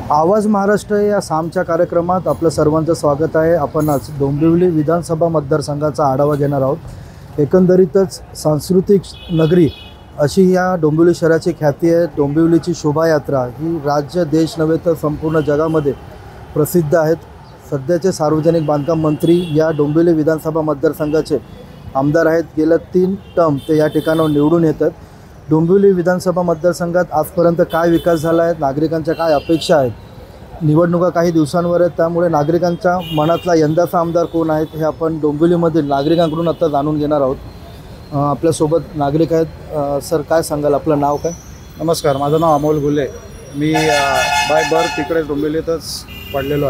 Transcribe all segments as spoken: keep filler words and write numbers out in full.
आवाज महाराष्ट्र या सामच्या कार्यक्रमात आपलं सर्वांचं स्वागत आहे। आपण आज डोंबिवली विधानसभा मतदारसंघाचा आढावा घेणार आहोत। एकंदरीतच सांस्कृतिक नगरी अशी या डोंबिवली शहराची ख्याती आहे। डोंबिवलीची शोभायात्रा ही राज्य देश नव्हे तर संपूर्ण जगामध्ये प्रसिद्ध आहेत। सध्याचे सार्वजनिक बांधकाम मंत्री या डोंबिवली विधानसभा मतदारसंघाचे आमदार आहेत। गेल्या तीन टर्म ते या ठिकाणावर निवडून येतात। डोंबिवली विधानसभा मतदारसंघात आजपर्यंत काय विकास झाला आहे, नागरिकांच्या काय अपेक्षा आहेत, निवडणुका काही दिवसांवर आहेत, त्यामुळे नागरिकांच्या मनातला यंदाचा आमदार कोण आहेत हे आपण डोंबिवलीमधील नागरिकांकडून आता जाणून घेणार आहोत। आपल्यासोबत नागरिक आहेत। सर, काय सांगाल, आपलं नाव काय? नमस्कार, माझं नाव अमोल गुले। मी बाय बर्थ तिकडे डोंबिवलीतच पडलेलो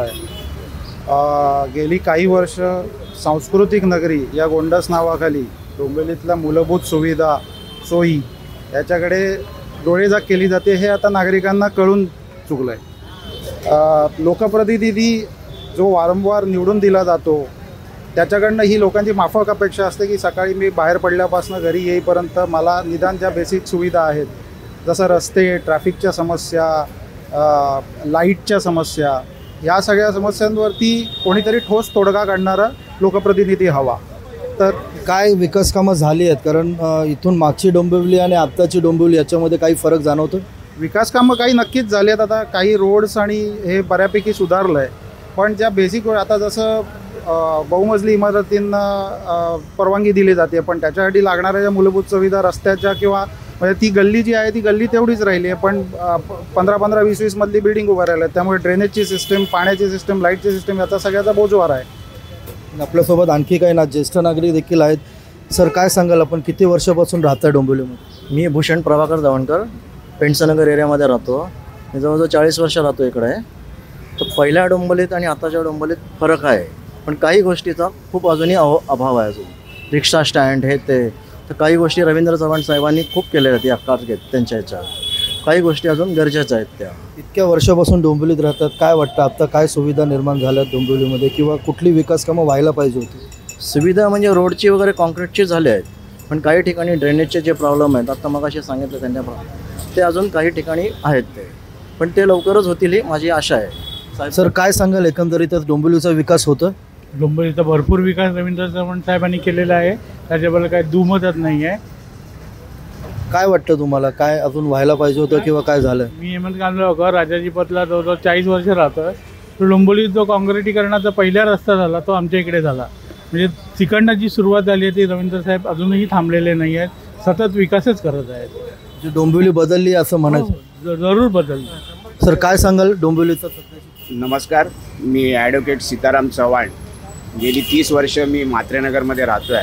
आहे। गेली काही वर्ष सांस्कृतिक नगरी या गोंडस नावाखाली डोंबिवलीतल्या मूलभूत सुविधा सोयी याच्याकडे डोळेझाक केली जाते हे आता नागरिकांना कळून चुकलं आहे। लोकप्रतिनिधी जो वारंवार निवडून दिला जातो त्याच्याकडनं ही लोकांची माफक अपेक्षा असते की सकाळी मी बाहेर पडल्यापासून घरी येईपर्यंत मला निदान ज्या बेसिक सुविधा आहेत, जसं रस्ते, ट्रॅफिकच्या समस्या, लाईटच्या समस्या, या सगळ्या समस्यांवरती कोणीतरी ठोस तोडगा काढणारा लोकप्रतिनिधी हवा। तर काय विकास कामं झाली आहेत? कारण इथून मागची डोंबिवली आणि आत्ताची डोंबिवली याच्यामध्ये काही फरक जाणवतो? विकास कामं काही नक्कीच झाली आहेत। आता काही रोड्स आणि हे बऱ्यापैकी सुधारलं आहे, पण ज्या बेसिक आता जसं बहुमजली इमारतींना परवानगी दिली जाते, पण त्याच्यासाठी लागणाऱ्या ज्या मूलभूत सुविधा रस्त्याच्या किंवा म्हणजे ती गल्ली जी आहे ती गल्ली तेवढीच राहिली आहे, पण पंधरा पंधरा वीस वीस मधली बिल्डिंग उभं राहिल्या आहेत। त्यामुळे ड्रेनेजची सिस्टीम, पाण्याची सिस्टीम, लाईटची सिस्टीम याचा सगळ्याचा बोजवार आहे। आपल्यासोबत आणखी काही ना ज्येष्ठ नागरिक देखील आहेत। सर, काय सांगाल, आपण किती वर्षापासून राहता डोंबिवलीमध्ये? मी भूषण प्रभाकर दवणकर, पेंडसनगर एरियामध्ये राहतो। मी जवळजवळ चाळीस वर्ष राहतो इकडे। तर पहिल्या डोंबिवलीत आणि आताच्या डोंबिवलीत फरक आहे, पण काही गोष्टीचा खूप अजूनही अव अभाव आहे। अजून रिक्षा स्टँड हे ते, तर काही गोष्टी रवींद्र चव्हाण साहेबांनी खूप केलेल्या आहेत या काळात घेत त्यांच्या ह्याच्या काही गोष्टी अजून गरजेच्या आहेत। त्या इतक्या वर्षापासून डोंबिवलीत राहतात, काय वाटतं आता काय सुविधा निर्माण झाल्यात डोंबिवलीमध्ये किंवा कुठली विकास कामं व्हायला पाहिजे होती? सुविधा म्हणजे रोडची वगैरे कॉन्क्रीटची झाले आहेत, पण काही ठिकाणी ड्रेनेजचे जे प्रॉब्लेम आहेत, आता मग असे सांगितलं त्यांच्या ते अजून काही ठिकाणी आहेत ते, पण ते लवकरच होतील ही माझी आशा आहे। सर, काय सांगाल, एकंदरीतच डोंबिवलीचा विकास होतो? डोंबिवलीचा भरपूर विकास रवींद्र चव्हाण साहेबांनी केलेला आहे, त्याच्याबद्दल काही दुमतच नाही आहे। काय वाटतं तुम्हाला, काय अजून व्हायला पाहिजे होतं किंवा काय झालं? मी हेमंत कांदळकर राजाजी पथला जवळजवळ चाळीस वर्ष राहतो। तो डोंबिवलीत जो काँक्रिटीकरणाचा पहिला रस्ता झाला तो आमच्या इकडे झाला। म्हणजे तिकडनं जी सुरुवात झाली आहे ती रवींद्र साहेब अजूनही थांबलेले नाही आहेत, सतत विकासच करत आहेत। डोंबिवली बदलली असं म्हणायचं? जरूर बदलली। सर, काय सांगाल डोंबिवलीचं? नमस्कार, मी ॲडव्होकेट सीताराम चव्हाण। गेली तीस वर्ष मी म्हात्रेनगरमध्ये राहतो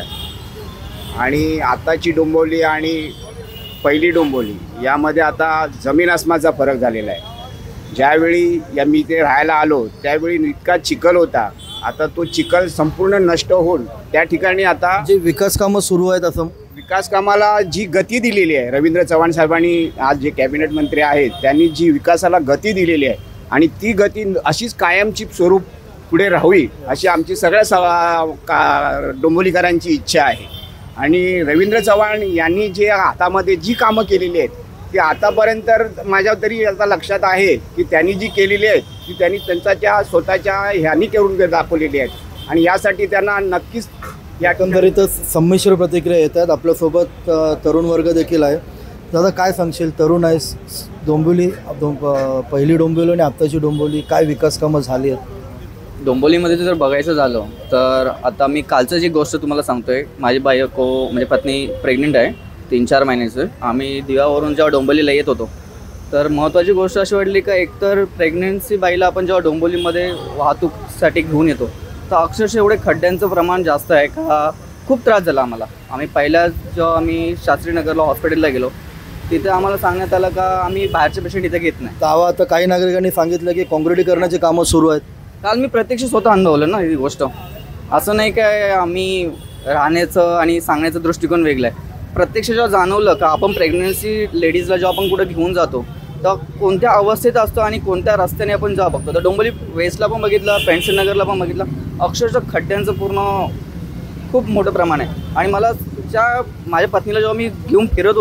आहे आणि आताची डोंबिवली आणि पहिली डोंबिवली यामध्ये आता जमीन आसमानाचा फरक झालेला आहे। ज्यावेळी या मी ते राहायला आलो त्यावेळी इतका चिखल होता, आता तो चिखल संपूर्ण नष्ट होऊन त्या ठिकाणी आता जे विकास कामं सुरू आहेत असं विकास कामाला जी गती दिलेली आहे रवींद्र चव्हाण साहेबांनी, आज जे कॅबिनेट मंत्री आहेत त्यांनी जी विकासाला गती दिलेली आहे आणि ती गती अशीच कायमची स्वरूप पुढे राहावी अशी आमची सगळ्या सवा का डोंबिवलीकरांची इच्छा आहे। आणि रवींद्र चव्हाण यांनी जे हातामध्ये जी कामं केलेली आहेत ती आतापर्यंत माझ्या तरी आता लक्षात आहे की त्यांनी जी केलेली आहेत ती त्यांनी त्यांच्या स्वतःच्या ह्यांनी करून दाखवलेली आहेत आणि यासाठी त्यांना नक्कीच या एकंदरीतच संमिश्र प्रतिक्रिया येतात। आपल्यासोबत तरुण वर्ग देखील आहे। दादा, काय सांगशील, तरुण आहेस, डोंबिवली पहिली डोंबिवली आणि आत्ताची डोंबिवली काय विकास कामं झाली आहेत? डोंबिवलीमध्ये जर बघायचं झालं तर आता मी कालचं जी गोष्ट तुम्हाला सांगतोय, माझी बायको म्हणजे पत्नी प्रेग्नेंट आहे, तीन चार महिन्याचं। आम्ही दिव्यावरून जेव्हा डोंबिवलीला येत होतो तर महत्त्वाची गोष्ट अशी वाटली का एकतर प्रेग्नेन्सी बाईला आपण जेव्हा डोंबिवलीमध्ये वाहतूकसाठी घेऊन येतो तर अक्षरशः एवढे खड्ड्यांचं प्रमाण जास्त आहे का खूप त्रास झाला आम्हाला। आम्ही पहिल्या जेव्हा आम्ही शास्त्रीनगरला हॉस्पिटलला गेलो तिथे आम्हाला सांगण्यात आलं का आम्ही बाहेरचे पेशंट इथे घेत नाही। तेव्हा आता काही नागरिकांनी सांगितलं की काँक्रिटीकरणाची कामं सुरू आहेत। काल मी प्रत्यक्ष स्वतः अनुभवलं ना ही गोष्ट। असं नाही काय आम्ही राहण्याचं आणि सांगण्याचं दृष्टिकोन वेगळं आहे। प्रत्यक्ष जेव्हा जाणवलं का आपण प्रेग्नन्सी लेडीजला जेव्हा आपण कुठं घेऊन जातो तर कोणत्या अवस्थेत असतो आणि कोणत्या रस्त्याने आपण जेव्हा बघतो, तर डोंबिवली वेस्टला पण बघितलं, पेंडसनगरला पण बघितलं, अक्षरशः खड्ड्यांचं पूर्ण खूप मोठं प्रमाण आहे। आणि मला ज्या माझ्या पत्नीला जेव्हा मी घेऊन फिरत होतो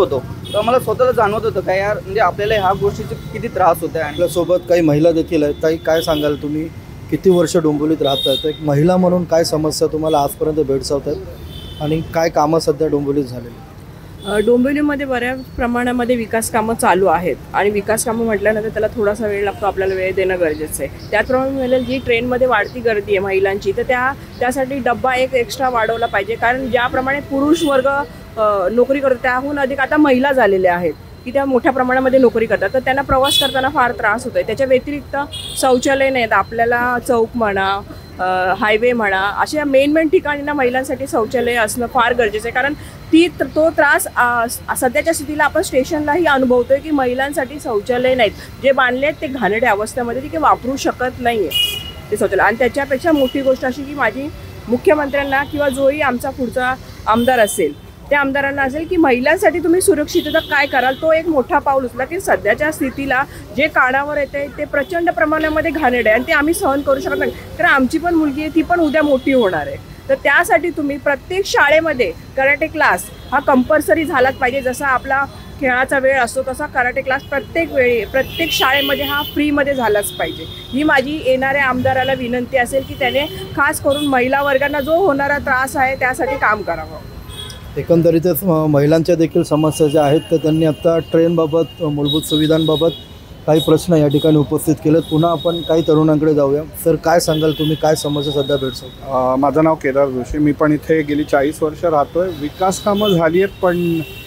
तर आम्हाला स्वतःला जाणवत होतं काय यार, म्हणजे आपल्याला ह्या गोष्टीचा किती त्रास होत आहे. आणि आपल्यासोबत काही महिला देखील आहेत. ताई, काय सांगाल, तुम्ही किती वर्ष डोंबिवलीत राहतात, एक महिला म्हणून काय समस्या तुम्हाला आजपर्यंत भेडसावत आहेत आणि काय कामं सध्या डोंबिवलीत झालेली? अ, डोंबिवलीमध्ये बऱ्याच प्रमाणामध्ये विकास कामं चालू आहेत आणि विकास कामं म्हटल्यानंतर त्याला थोडासा वेळ लागतो, आपल्याला वेळ देणं गरजेचं आहे. त्याचप्रमाणे महिला जी ट्रेनमध्ये वाढती गर्दी आहे महिलांची, तर त्या त्यासाठी डब्बा एक एक्स्ट्रा वाढवला पाहिजे. कारण ज्याप्रमाणे पुरुष वर्ग अ, नोकरी करतो त्याहून अधिक आता महिला झालेल्या आहेत की त्या मोठ्या प्रमाणामध्ये नोकरी करतात, तर त्यांना प्रवास करताना फार त्रास होतो आहे. त्याच्या व्यतिरिक्त शौचालय नाहीत. आपल्याला चौक म्हणा, हायवे म्हणा, अशा मेन मेन ठिकाणींना महिलांसाठी शौचालय असणं फार गरजेचं आहे. कारण ती तो त्रास आ, सध्याच्या स्थितीला आपण स्टेशनलाही अनुभवतो आहे की महिलांसाठी शौचालय नाहीत. जे बांधले आहेत ते घाणेरड्या अवस्थेमध्ये, ती काही वापरू शकत नाही आहे ते शौचालय. आणि त्याच्यापेक्षा मोठी गोष्ट अशी की माझी मुख्यमंत्र्यांना किंवा जोही आमचा पुढचा आमदार असेल त्या आमदारांना असेल की महिलांसाठी तुम्ही सुरक्षितता काय कराल, तो एक मोठा पाऊल उचला. की सध्याच्या स्थितीला जे कानावर येते ते प्रचंड प्रमाणामध्ये घाणेरड आहे आणि ते आम्ही सहन करू शकत नाही. कारण आमची पण मुलगी आहे, ती पण उद्या मोठी होणार आहे. तर त्यासाठी तुम्ही प्रत्येक शाळेमध्ये कराटे क्लास हा कंपल्सरी झालाच पाहिजे. जसा आपला खेळाचा वेळ असतो तसा कराटे क्लास प्रत्येक वेळी प्रत्येक शाळेमध्ये हा फ्रीमध्ये झालाच पाहिजे. ही माझी येणाऱ्या आमदाराला विनंती असेल की त्याने खास करून महिला वर्गांना जो होणारा त्रास आहे त्यासाठी काम करावं. एकंदरीतच अ, महिलांच्या देखील समस्या ज्या आहेत तर त्यांनी आत्ता ट्रेनबाबत, मूलभूत सुविधांबाबत काही प्रश्न या ठिकाणी उपस्थित केलेत. पुन्हा आपण काही तरुणांकडे जाऊया. सर, काय सांगाल तुम्ही, काय समस्या सध्या भेडसावत? अ, माझं नाव केदार जोशी. मी पण इथे गेली चाळीस वर्ष राहतो आहे. विकास कामं झाली आहेत, पण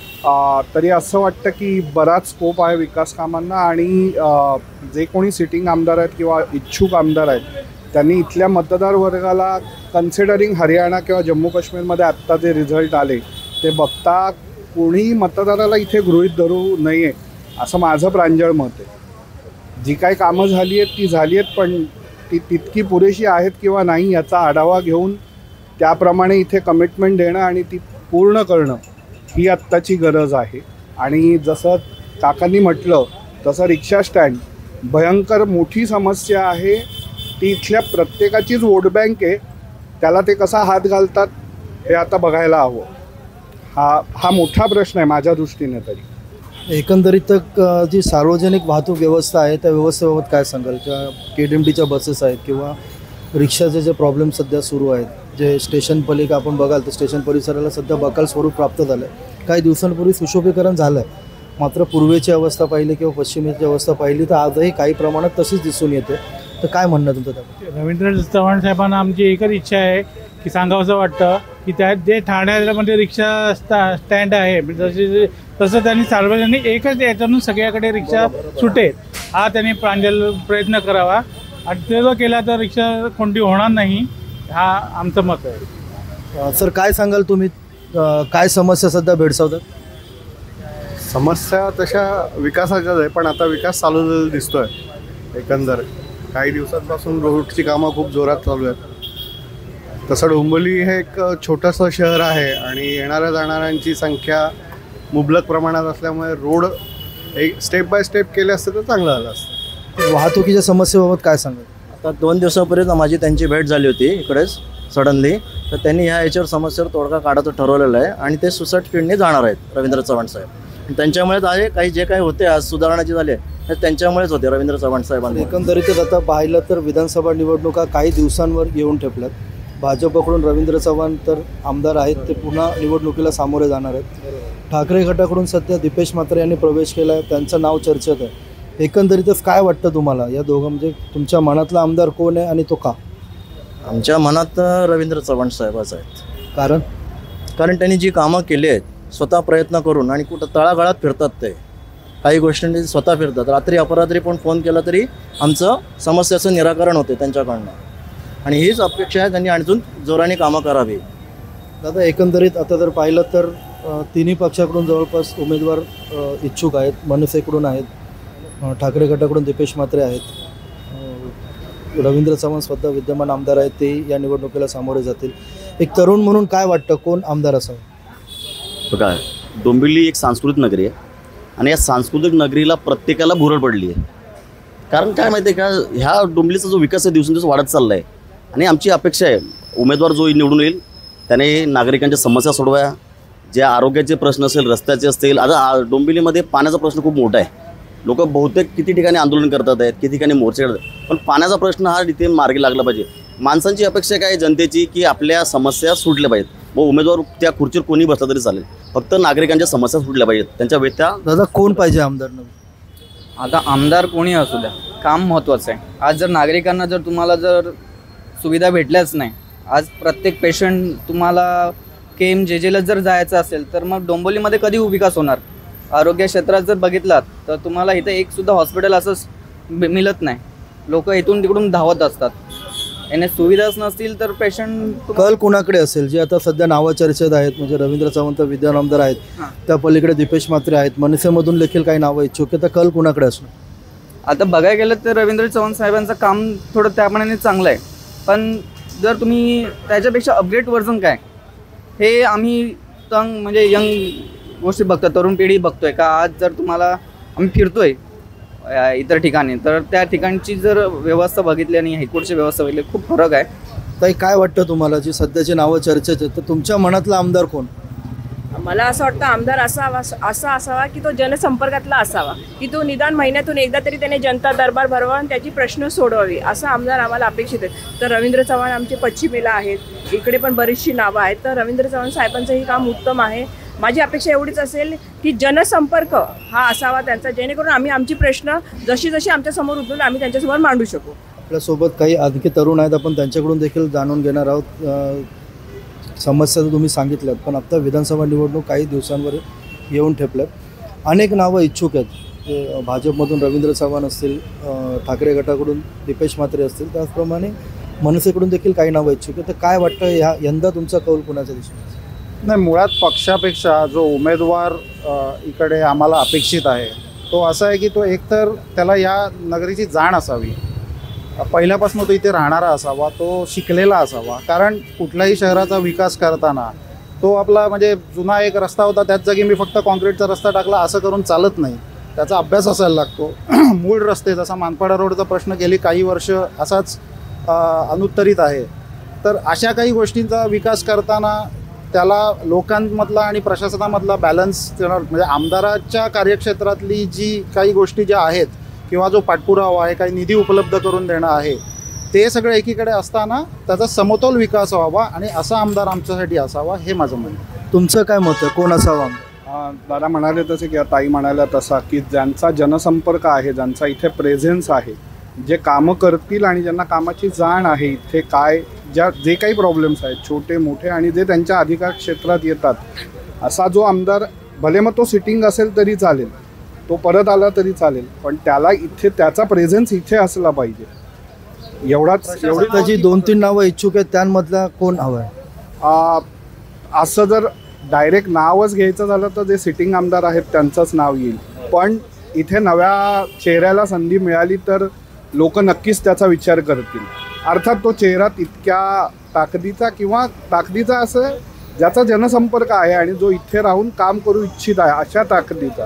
अ, तरी असं वाटतं की बराच स्कोप आहे विकास कामांना. आणि अ, जे कोणी सिटिंग आमदार आहेत किंवा इच्छुक आमदार आहेत त्यांनी इथल्या मतदार वर्गाला कन्सिडरिंग हरियाणा किंवा जम्मू काश्मीरमध्ये आत्ता जे रिझल्ट आले ते बघता कोणीही मतदाराला इथे गृहीत धरू नये असं माझं प्रांजळ मत आहे. जी काही कामं झाली आहेत ती झाली आहेत, पण ती तितकी पुरेशी आहेत किंवा नाही याचा आढावा घेऊन त्याप्रमाणे इथे कमिटमेंट देणं आणि ती पूर्ण करणं ही आत्ताची गरज आहे. आणि जसं काकांनी म्हटलं तसं रिक्षा स्टँड भयंकर मोठी समस्या आहे. ती इथल्या प्रत्येकाचीच वोट बँक आहे. त्याला ते कसा हात घालतात हे आता बघायला हवं. हा हा मोठा प्रश्न आहे माझ्या दृष्टीने तरी. एकंदरीत अ, जी सार्वजनिक वाहतूक व्यवस्था आहे त्या व्यवस्थेबाबत काय सांगाल? किंवा के डी एम टीच्या बसेस आहेत किंवा रिक्षाचे जे प्रॉब्लेम सध्या सुरू आहेत, जे स्टेशन पलिका आपण बघाल तर स्टेशन परिसराला सध्या बकाल स्वरूप प्राप्त झालं आहे. काही दिवसांपूर्वी सुशोभीकरण झालं आहे, मात्र पूर्वेची अवस्था पाहिली किंवा पश्चिमेची अवस्था पाहिली तर आजही काही प्रमाणात तशीच दिसून येते. तर काय म्हणणं तुमचं त्याबद्दल? रवींद्र चव्हाण साहेबांना आमची एकच इच्छा आहे की सांगावंसं वाटतं की त्यात जे ठाण्यामध्ये रिक्षा स्टा स्टँड आहे जसे तसं त्यांनी सार्वजनिक एकच याच्यातून सगळ्याकडे रिक्षा सुटेल हा त्यांनी प्रांजल प्रयत्न करावा. आणि ते जर केला तर रिक्षा कोणती होणार नाही, हा आमचं मत आहे. अ, सर, काय सांगाल तुम्ही, अ, काय समस्या सध्या भेडसावतात? समस्या तशा विकासाच्याच आहे, पण आता विकास चालू झालेला दिसतोय. एकंदर काही दिवसांपासून रोडची कामं खूप जोरात चालू आहेत. तसं डोंबिवली हे एक छोटंसं शहर आहे आणि येणाऱ्या जाणाऱ्यांची संख्या मुबलक प्रमाणात असल्यामुळे रोड एक स्टेप बाय स्टेप केले असते तर चांगलं झालं असतं. वाहतुकीच्या समस्येबाबत काय सांगाल? आता दोन दिवसापूर्वी माझी त्यांची भेट झाली होती इकडेच सडनली, तर त्यांनी ह्या याच्यावर समस्येवर तोडगा काढायचं ठरवलेलं आहे आणि ते सुसाट फील्डने जाणार आहेत रवींद्र चव्हाण साहेब. त्यांच्यामुळेच आहे काही जे काही होते आज सुधारणा जी झाली हे त्यांच्यामुळेच होते रवींद्र चव्हाण साहेबांनी. एकंदरीतच आता पाहिलं तर विधानसभा निवडणुका काही दिवसांवर येऊन ठेपल्यात. भाजपकडून रवींद्र चव्हाण तर आमदार आहेत, ते पुन्हा निवडणुकीला सामोरे जाणार आहेत. ठाकरे गटाकडून सध्या दीपेश म्हात्रे यांनी प्रवेश केला आहे, त्यांचं नाव चर्चेत आहे. एकंदरीतच काय वाटतं तुम्हाला या दोघं, म्हणजे तुमच्या मनातला आमदार कोण आहे आणि तो का? आमच्या मनात रवींद्र चव्हाण साहेबाच आहेत. कारण कारण त्यांनी जी कामं केली आहेत स्वतः प्रयत्न करून आणि कुठं तळागाळात फिरतात. ते काही गोष्टींनी स्वतः फिरतात. रात्री अपरात्री पण फोन केला तरी आमचं समस्याचं निराकरण होते त्यांच्याकडनं आणि हीच अपेक्षा आहे त्यांनी आणखून जोराने कामं करावी. दादा, एकंदरीत आता जर पाहिलं तर अ, तिन्ही पक्षाकडून जवळपास उमेदवार अ, इच्छुक आहेत. मनसेकडून आहेत, अ, ठाकरे गटाकडून दीपेश म्हात्रे आहेत, अ, रवींद्र चव्हाण स्वतः विद्यमान आमदार आहेत, ते या निवडणुकीला सामोरे जातील. एक तरुण म्हणून काय वाटतं, कोण आमदार असावं? बघा, डोंबिवली एक सांस्कृतिक नगरी आहे आणि या सांस्कृतिक नगरीला प्रत्येकाला भुरळ पडली आहे. कारण काय माहिती आहे का, ह्या डोंबिवलीचा जो विकास आहे दिवसेंदिवस वाढत चालला आहे आणि आमची अपेक्षा आहे उमेदवार जो निवडून येईल त्याने नागरिकांच्या समस्या सोडवाया, जे आरोग्याचे प्रश्न असेल, रस्त्याचे असतील. आता आ- डोंबिवलीमध्ये पाण्याचा प्रश्न खूप मोठा आहे. लोक बहुतेक किती ठिकाणी आंदोलन करतात आहेत, किती ठिकाणी मोर्चे करतात, पण पाण्याचा प्रश्न हा इथे मार्गी लागला पाहिजे. माणसांची अपेक्षा काय आहे जनतेची, की आपल्या समस्या सुटल्या पाहिजेत. व उमेदवार त्या खुर्चीवर कोणी बसला तरी चालेल, फक्त नागरिकांच्या समस्या सुटल्या पाहिजेत, त्यांच्या व्यथा. दादा कोण पाहिजे आमदार नवीन? आता आमदार कोणी असू द्या, काम महत्त्वाचं आहे. आज जर नागरिकांना जर तुम्हाला जर सुविधा भेटल्याच नाही, आज प्रत्येक पेशंट तुम्हाला के एम जे जेला जर जायचं असेल तर मग डोंबिवलीमध्ये कधी विकास होणार? आरोग्य क्षेत्रात जर बघितलात तर तुम्हाला इथं एकसुद्धा हॉस्पिटल असं मि- मिळत नाही. लोक इथून तिकडून धावत असतात. याने सुविधाच नसतील तर पेशंट कल कुणाकडे असेल? जे आता सध्या नावं चर्चेत आहेत, म्हणजे रवींद्र चव्हाण तर विद्यमान आमदार आहेत, त्या पलीकडे दीपेश म्हात्रे आहेत, मनसेमधून देखील काही नावं इच्छुक आहेत. तर कल कुणाकडे असणार? आता बघायला गेलं तर रवींद्र चव्हाण साहेबांचं काम थोडं त्याप्रमाणे चांगलं आहे, पण जर तुम्ही त्याच्यापेक्षा अपग्रेड व्हर्जन काय हे आम्ही तंग म्हणजे यंग गोष्टी बघतो, तरुण पिढी बघतोय का. आज जर तुम्हाला आम्ही फिरतोय अ, इतर ठिकाणी, तर त्या ठिकाणची जर व्यवस्था बघितली आणि इकडची व्यवस्था बघितली खूप फरक आहे. ताई काय वाटतं तुम्हाला, जी सध्याची नावं चर्चेत आहेत, तर तुमच्या मनातला आमदार कोण? मला असं वाटतं आमदार असावा असा असावा की तो जनसंपर्कातला असावा, की तो निदान महिन्यातून एकदा तरी त्याने जनता दरबार भरवा आणि त्याची प्रश्न सोडवावी, असा आमदार आम्हाला अपेक्षित आहे. तर रवींद्र चव्हाण आमचे पश्चिमेला आहेत, इकडे पण बरीचशी नावं आहेत, तर रवींद्र चव्हाण साहेबांचंही काम उत्तम आहे. माझी अपेक्षा एवढीच असेल की जनसंपर्क हा असावा त्यांचा, जेणेकरून आम्ही आमची प्रश्न जशी जशी आमच्यासमोर उठून आम्ही त्यांच्यासमोर मांडू शकू. आपल्यासोबत काही आणखी तरुण आहेत, आपण त्यांच्याकडून देखील जाणून घेणार आहोत. अ, समस्या तर तुम्ही सांगितल्यात, पण आता विधानसभा निवडणूक काही दिवसांवर येऊन ठेपल्यात. अनेक नावं इच्छुक आहेत. ते भाजपमधून रवींद्र चव्हाण असतील, अ, ठाकरे गटाकडून दीपेश म्हात्रे असतील, त्याचप्रमाणे मनसेकडून देखील काही नावं इच्छुक आहेत. तर काय वाटतं, ह्या यंदा तुमचा कौल कुणाच्या दिशेने? नाही, मुळात पक्षापेक्षा जो उमेदवार अ, इकडे आम्हाला अपेक्षित आहे तो असा आहे की तो एकतर त्याला या नगरीची जाण असावी, पहिल्यापासून तो इथे राहणारा असावा, तो शिकलेला असावा. कारण कुठल्याही शहराचा विकास करताना तो आपला म्हणजे जुना एक रस्ता होता त्याच जागी मी फक्त कॉन्क्रीटचा रस्ता टाकला असं करून चालत नाही. त्याचा अभ्यास असायला लागतो. मूळ रस्ते, जसा मानपाडा रोडचा प्रश्न गेली काही वर्ष असाच अ, अनुत्तरित आहे. तर अशा काही गोष्टींचा विकास करताना त्याला लोकांमधला आणि प्रशासनामधला बॅलन्स, म्हणजे आमदाराच्या कार्यक्षेत्रातली जी काही गोष्टी ज्या आहेत किंवा जो पाठपुरावा आहे, काही निधी उपलब्ध करून देणं आहे, ते सगळं एकीकडे असताना त्याचा समतोल विकास व्हावा आणि असा आमदार आमच्यासाठी असावा, हे माझं म्हणणं आहे. तुमचं काय मत आहे, कोण असावा आमदार? अ, दादा म्हणाले तसे किंवा ताई म्हणाल्या तसा की ज्यांचा जनसंपर्क आहे, ज्यांचा इथे प्रेझेन्स आहे, जे कामं करतील आणि ज्यांना कामाची जाण आहे, इथे काय ज्या जे काही प्रॉब्लेम्स आहेत छोटे मोठे आणि जे त्यांच्या अधिकार क्षेत्रात येतात, असा जो आमदार, भले मग तो सिटिंग असेल तरी चालेल, तो परत आला तरी चालेल, पण त्याला इथे त्याचा प्रेझेन्स इथे असला पाहिजे. एवढाच एवढी त्याची दोन तीन नावं इच्छुक आहेत, त्यांमधला कोण हवं आहे? आ, असं जर डायरेक्ट नावच घ्यायचं झालं तर जे सिटिंग आमदार आहेत त्यांचंच नाव येईल. पण इथे नव्या चेहऱ्याला संधी मिळाली तर लोक नक्कीच त्याचा विचार करतील. अर्थात तो चेहरा तितक्या ताकदीचा किंवा ताकदीचा असं ज्याचा जनसंपर्क आहे आणि जो इथे राहून काम करू इच्छित आहे अशा ताकदीचा.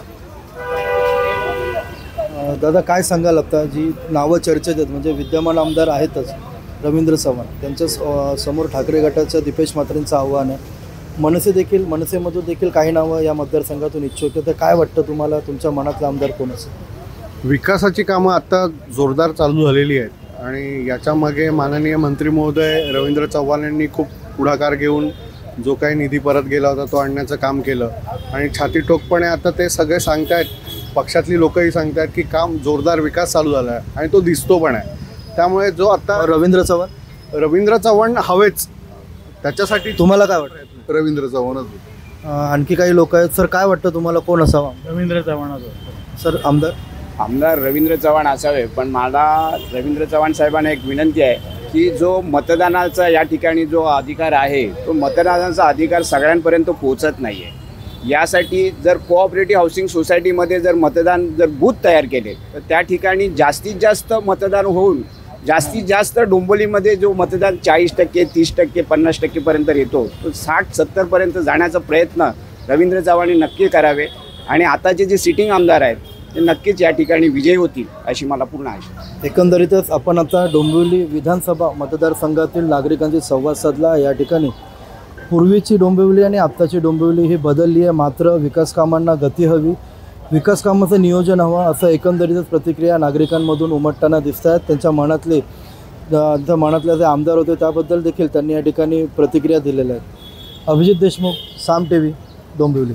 अ, दादा काय सांगाल, आता जी नावं चर्चेत आहेत, म्हणजे विद्यमान आमदार आहेतच रवींद्र चव्हाण, त्यांच्या स- अ, समोर ठाकरे गटाचं दीपेश म्हात्रेंचं आव्हान आहे, मनसे देखील मनसेमधून देखील काही नावं या मतदारसंघातून इच्छुक आहेत. तर काय वाटतं तुम्हाला, तुमच्या मनातला आमदार कोण असेल? विकासाची कामं आत्ता जोरदार चालू झालेली आहेत आणि याच्यामागे माननीय मंत्री महोदय रवींद्र चव्हाण यांनी खूप पुढाकार घेऊन जो काही निधी परत गेला होता तो आणण्याचं काम केलं आणि छातीठोकपणे आता ते सगळे सांगतायत, पक्षातली लोकही सांगतायत की काम जोरदार विकास चालू झाला आहे आणि तो दिसतो पण आहे. त्यामुळे जो आता रवींद्र चव्हाण रवींद्र चव्हाण हवेच, त्याच्यासाठी तुम्हाला काय वाटतं? रवींद्र चव्हाणच. अ, आणखी काही लोक आहेत. सर काय वाटतं तुम्हाला, कोण असावा रवींद्र चव्हाणाचं. सर आमदार? आमदार रवींद्र चव्हाण असावे, पण मला रवींद्र चव्हाण साहेबांना एक विनंती आहे की जो मतदानाचा या ठिकाणी जो अधिकार आहे तो मतदानाचा अधिकार सगळ्यांपर्यंत पोहोचत नाही आहे. यासाठी जर कोऑपरेटिव्ह हाऊसिंग सोसायटीमध्ये जर मतदान जर बूथ तयार केले तर त्या ठिकाणी जास्तीत जास्त मतदान होऊन जास्तीत जास्त डोंबिवलीमध्ये जो मतदान चाळीस टक्के तीस टक्के पन्नास टक्केपर्यंत येतो तो साठ सत्तरपर्यंत जाण्याचा प्रयत्न रवींद्र चव्हाणांनी नक्की करावे आणि आताचे जे सिटिंग आमदार आहेत ते नक्कीच या ठिकाणी विजयी होतील अशी मला पूर्ण आशा. एकंदरीतच आपण आता डोंबिवली विधानसभा मतदारसंघातील नागरिकांशी संवाद साधला. या ठिकाणी पूर्वीची डोंबिवली आणि आत्ताची डोंबिवली ही बदलली आहे, मात्र विकास कामांना गती हवी, विकास कामाचं नियोजन हवं, असं एकंदरीतच प्रतिक्रिया नागरिकांमधून उमटताना दिसत आहेत. त्यांच्या मनातले त्यांच्या मनातले जे आमदार होते त्याबद्दल देखील त्यांनी या ठिकाणी प्रतिक्रिया दिलेल्या आहेत. Abhijit Deshmukh, Saam T V, Dombivli.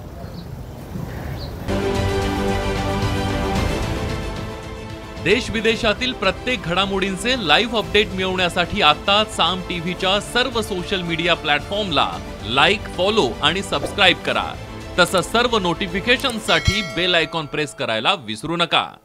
देश विदेशातील प्रत्येक घडामोडींचे लाईव्ह अपडेट मिळवण्यासाठी आता साम टीव्हीच्या सर्व सोशल मीडिया प्लॅटफॉर्मला लाईक, फॉलो आणि सबस्क्राईब करा. तसंच सर्व नोटिफिकेशनसाठी बेल आयकॉन प्रेस करायला विसरू नका.